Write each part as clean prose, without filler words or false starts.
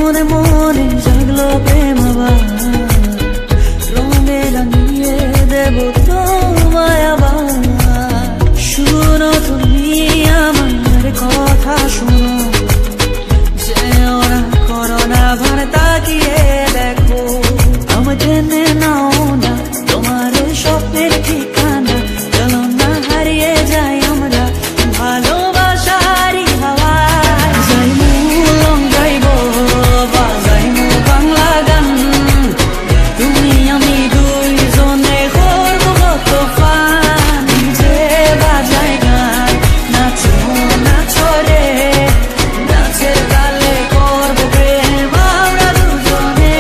মনে মনে জাগলো প্রেম আবার, রঙে রাঙিয়ে দেব তোমায় আবার। শুনো তুমি আমার কথা শুনো, যেও না করো না ভার তাকিয়ে দেখো। আমায় টেনে নাও না তোমার স্বপ্নের ঠিকানা, চলো না হারিয়ে যাই আমরা ভালোবাসারই হাওয়ায়। যাইমু লং ড্রাইভ বা যাইমু বাংলা গান, তুমি আমি দুইজনে করবো কত ফান। যে বাজাই গান নাচো নাচো রে, নাচের তালে করবো প্রেম আমরা দুজনে।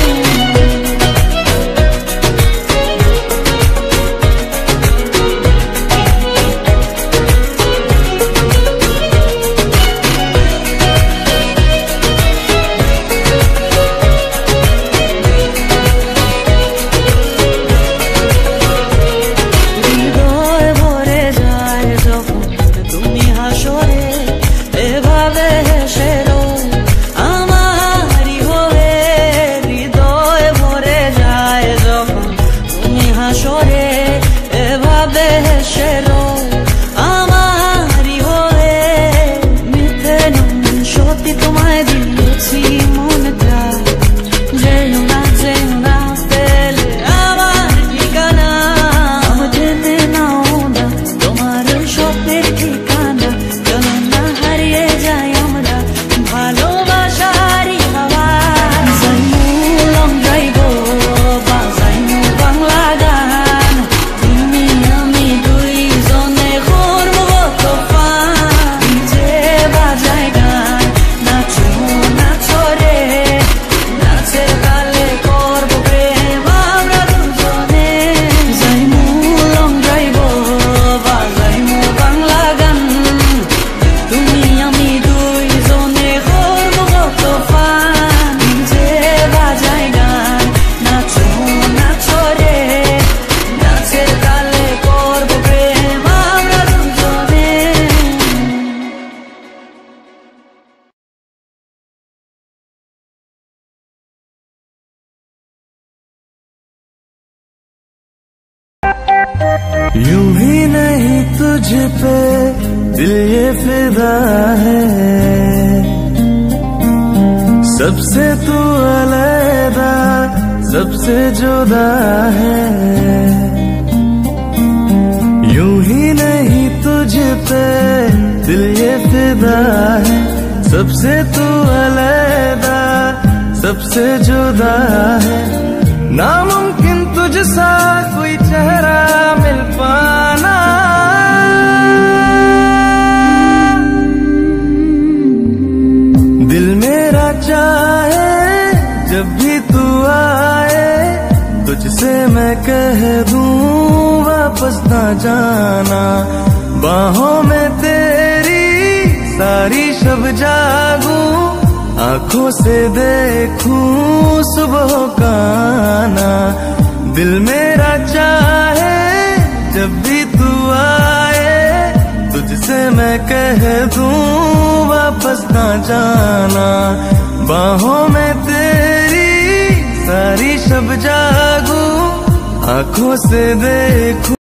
হৃদয় ভরে যায় যখন তুমি হাসো রে, এভাবে হেসে রোজ আমারই হয়ে। হৃদয় ভরে যায় যখন তুমি হাসো রে, এভাবে হেসে রোজ আমারই হয়ে। মিথ্যে নয় সত্যি তোমায় দিয়েছি মনটা, যেও না পেলে আমার ঠিকানা। আমায় টেনে নাও না তোমার স্বপ্নের ঠিকানা, চলো না হারিয়ে যাই আমরা ভালোবাসারই হাওয়ায়। যাইমু লং ড্রাইভ বা যাইমু বাংলা গান, তুমি আমি দুইজনে করবো কত ফান। যে বাজায় গান নাচো নাচো রে, নাচের তালে করবো প্রেম আমরা দুজনে। যাইমু লং ড্রাইভ বা যাইমু বাংলা গান, তুমি আমি দুইজনে করবো কত ফান। যে বাজায় গান নাচো নাচো রে, নাচের তালে করবো প্রেম আমরা দুজনে। यूं ही नहीं तुझ पे दिल ये फिदा है, सबसे तू अलग सबसे जुदा है। यूं ही नहीं तुझ पे दिल ये फिदा है, सबसे तू अलग सबसे जुदा है। नामुमकिन तुझसा कोई चेहरा मिल पाना, दिल मेरा चाहे जब भी तू आए, तुझसे मैं कह दूं वापस ना जाना। बाहों में तेरी सारी शब जागूं, आंखों से देखूं सुबह का आना। दिल मेरा चाहे जब भी तू आए, तुझसे मैं कह दूं वापस ना जाना। बाहों में तेरी सारी शब जागूं, आंखों से देखूं